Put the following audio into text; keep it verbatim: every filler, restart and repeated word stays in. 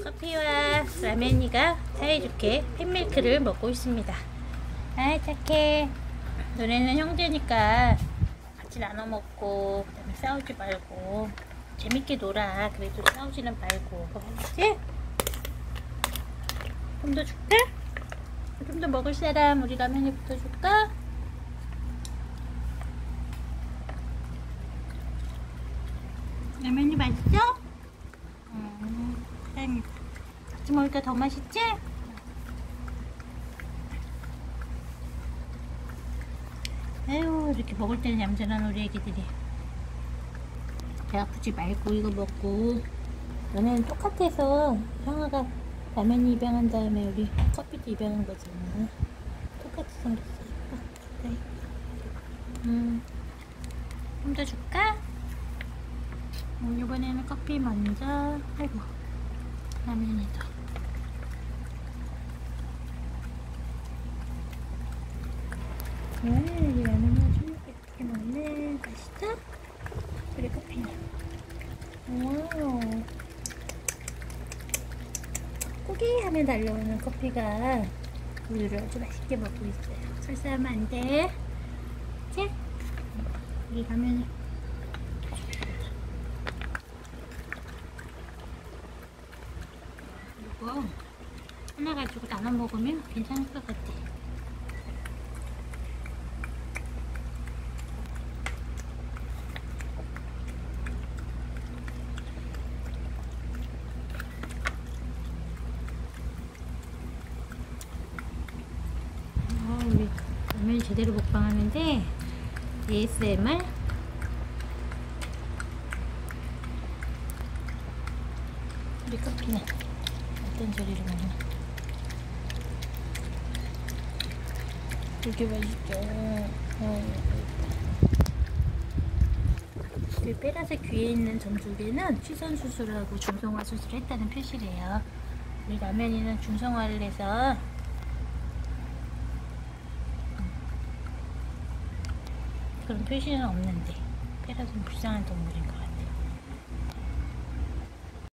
커피와 라면이가 사이좋게 팬밀크를 먹고 있습니다. 아이 착해. 너네는 형제니까 같이 나눠 먹고 그 다음에 싸우지 말고 재밌게 놀아. 그래도 싸우지는 말고. 알겠지? 좀 더 줄까? 좀 더 먹을 사람 우리 라면이부터 줄까? 라면이 맛있어? 음, 다행이다. 같이 먹으니까 더 맛있지? 아유, 이렇게 먹을 때는 얌전한 우리 애기들이. 배 아프지 말고 이거 먹고. 너네는 똑같아서 형아가 라면이 입양한 다음에 우리 커피도 입양한 거잖아. 똑같이 생겼어. 네. 음, 좀 더 줄까? 음, 이번에는 커피 먼저. 아이고, 라면이다. 음, 이 라면은 좀 예쁘게 먹네. 맛있다? 그래, 커피는. 와우. 고기 하면 달려오는 커피가 우유를 아주 맛있게 먹고 있어요. 설사하면 안 돼. 자, 우리 라면을. 이거 하나 가지고 나눠 먹으면 괜찮을 것 같아. 어, 우리 라면 제대로 먹방하는데 에이에스엠알. 우리 커피는 어떤 소리를 먹나? 되게 맛있죠? 어, 그 빼라색 귀에 있는 점 두 개는 취선 수술하고 중성화 수술을 했다는 표시래요. 우리 라면이는 중성화를 해서 그런 표시는 없는데 빼라색은 불쌍한 동물인 것 같아요.